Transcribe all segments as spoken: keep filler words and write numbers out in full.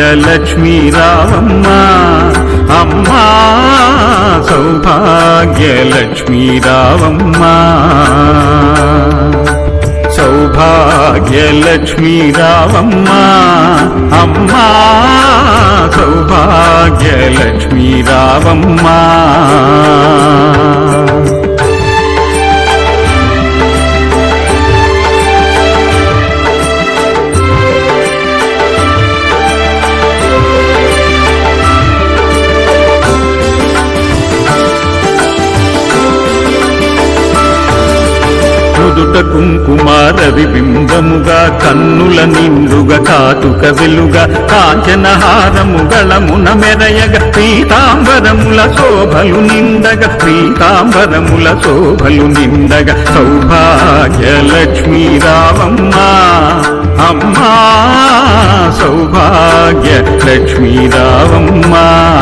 లక్ష్మీ రావమ్మా అమ్మా సౌభాగ్య లక్ష్మీ రావమ్మా సౌభాగ్య లక్ష్మీ రావమ్మా అమ్మా సౌభాగ్య లక్ష్మీ రావమ్మా నుదుట కుంకుమారవి బింబముగా కన్నుల నిండుగా కాటుక వెలుగా కాంచనహారము గళమున మెరయగ పీతాంబరముల శోభలు నిండగ పీతాంబరముల శోభలు నిండగ సౌభాగ్య లక్ష్మీ రావమ్మా అమ్మా సౌభాగ్య లక్ష్మీ రావమ్మా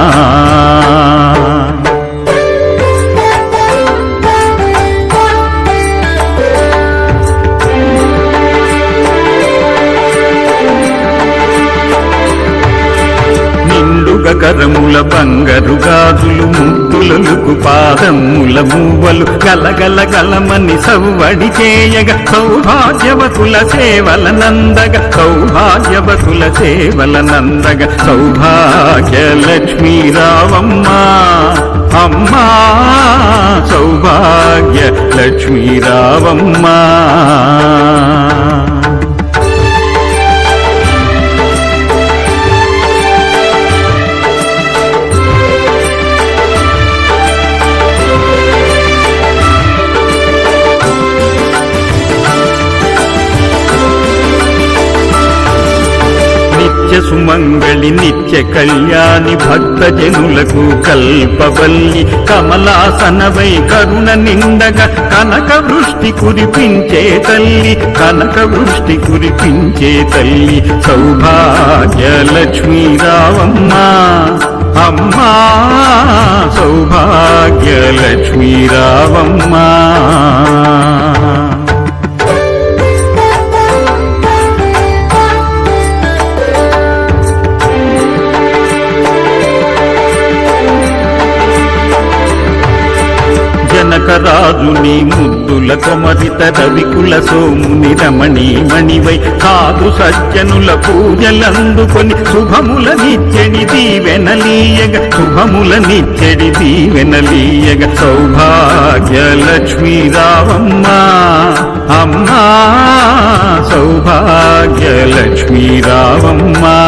కరముల బంగారు గాజులు ముద్దులకు పాదముల మూవలు గలగల గలమని సవ్వడి చేయగ సౌభాగ్యవతుల సేవల నందగ సౌభాగ్యవతుల సేవల నందగ సౌభాగ్య లక్ష్మీ రావమ్మా అమ్మా సౌభాగ్య లక్ష్మీ రావమ్మా నిత్య సుమంగళి నిత్య కళ్యాణి భక్త జనులకు కల్పవల్లి కమలాసనవై కరుణ నిండగ కనక వృష్టి కురిపించే తల్లి కనక వృష్టి కురిపించే తల్లి సౌభాగ్య లక్ష్మీ రావమ్మా అమ్మా సౌభాగ్య లక్ష్మీ రావమ్మా జనకరాజుని ముద్దుల కొమరిత రవికుల సోముని రమణీ మణివై కాదు సజ్జనుల పూజలందుకొని శుభముల నిచ్చెడి దీవెనలీయగ శుభముల నిచ్చెడి దీవెనలీయగ సౌభాగ్య లక్ష్మీ రావమ్మా అమ్మా సౌభాగ్య లక్ష్మీ రావమ్మా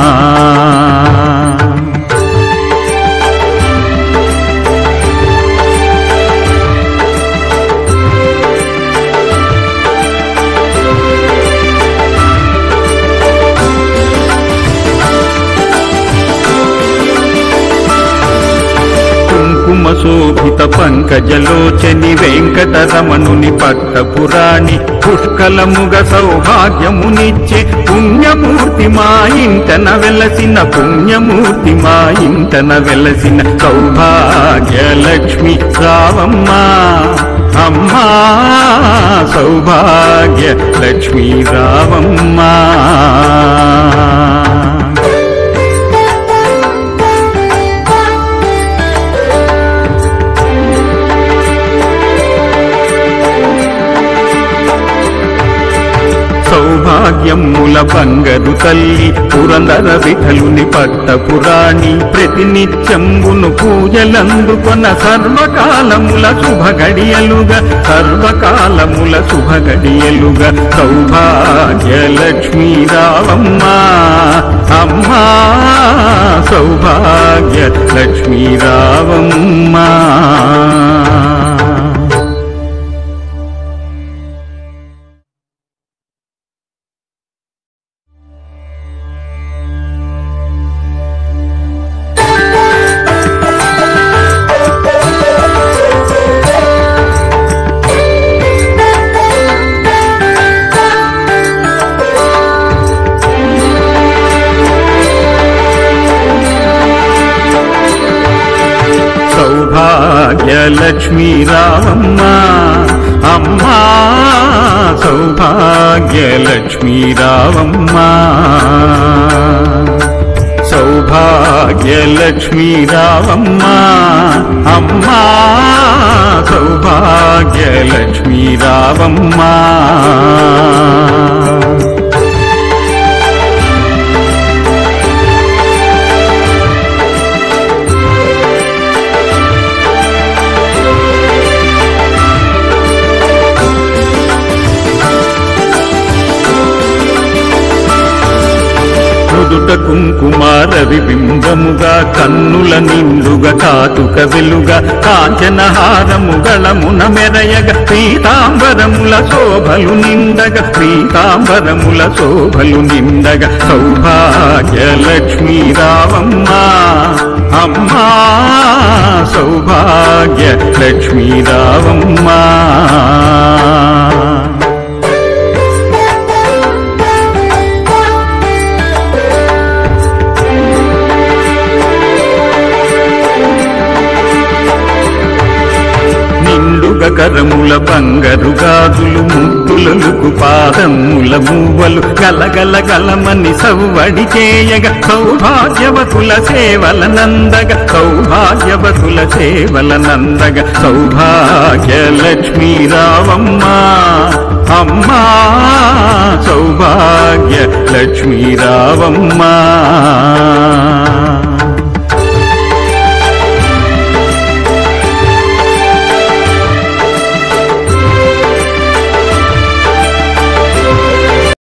శోభిత పంకజలోచని వెంకటరమణుని పట్టపురాణి పుష్కలముగ సౌభాగ్యమునిచ్చే పుణ్యమూర్తి మా ఇంటన వెలసిన పుణ్యమూర్తి మా ఇంటన వెలసిన సౌభాగ్య లక్ష్మీ రావమ్మా అమ్మా సౌభాగ్య లక్ష్మీ రావమ్మా సౌభాగ్యముల బంగరు తల్లి పురందర విఠలుని పట్టపురాణి ప్రతినిత్యంబును పూజలందుకొన సర్వకాలముల శుభగడియలుగా సర్వకాలముల శుభగడియలుగా సౌభాగ్య లక్ష్మీ రావమ్మా అమ్మా సౌభాగ్య లక్ష్మీ రావమ్మా లక్ష్మీ రావమ్మా అమ్మా సౌభాగ్య లక్ష్మీ రావమ్మా లక్ష్మీ రావమ్మ అమ్మా సౌభాగ్య లక్ష్మీ రావమ్మ నుదుట కుంకుమారవి బింబముగా కన్నుల నిండుగా కాటుక వెలుగా కాంచనహారము గళమున మెరయగ పీతాంబరముల శోభలు నిండగ పీతాంబరముల శోభలు నిండగ సౌభాగ్య లక్ష్మీ రావమ్మ అమ్మా సౌభాగ్య లక్ష్మీ రావమ్మ కరముల బంగారు గాజులు ముద్దులకు పాదముల మూవలు గలగల గలమని సవ్వడి చేయగ సౌభాగ్యవతుల సేవల నందగ సౌభాగ్యవతుల సేవల నందగ సౌభాగ్య లక్ష్మీ రావమ్మ అమ్మా సౌభాగ్య లక్ష్మీ రావమ్మ